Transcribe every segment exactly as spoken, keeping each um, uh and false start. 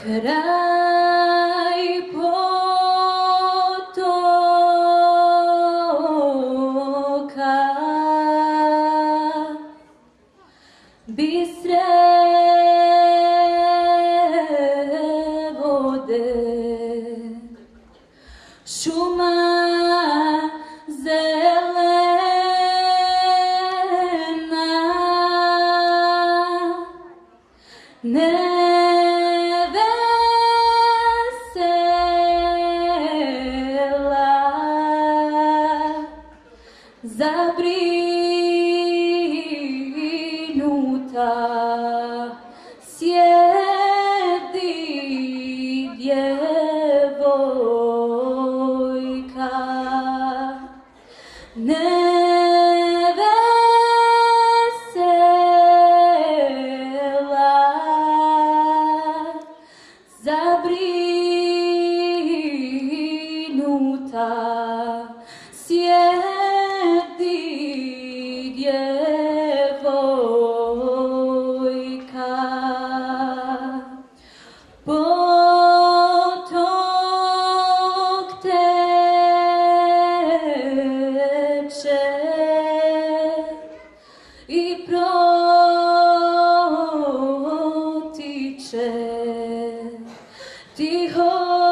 Kraj potoka bistre vode, šuma zelena, nevesela, zabrinuta, sjedi djevojka, nevesela, zabrinuta, sjedi djevojka. Potok teče i protiče, tiho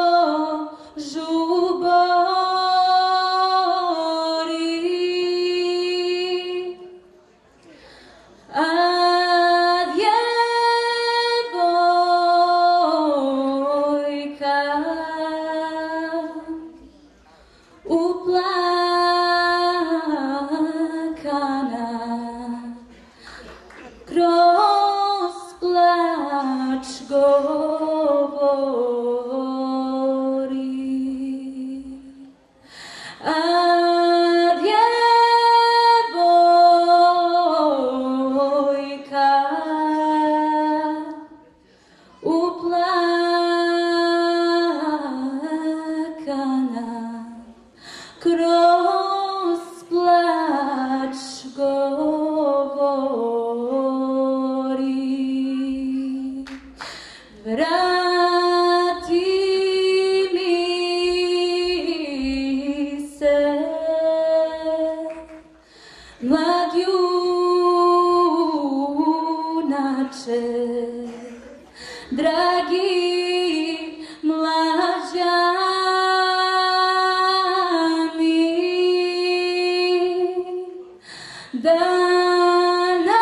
žubori, a djevojka uplakana kroz plač govori, a djevojka uplakana kroz plač govori. Vrati mi se, mlad junače, dragi mlađani, dana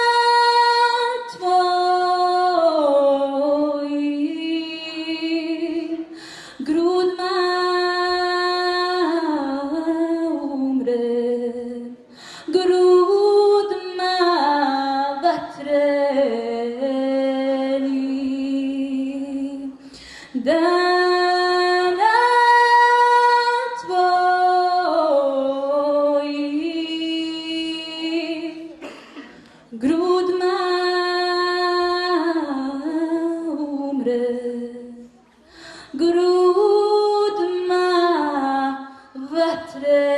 tvojim grudma umrem, grudma vatrenim, dana tvojim grudma umrem, grudma vatre.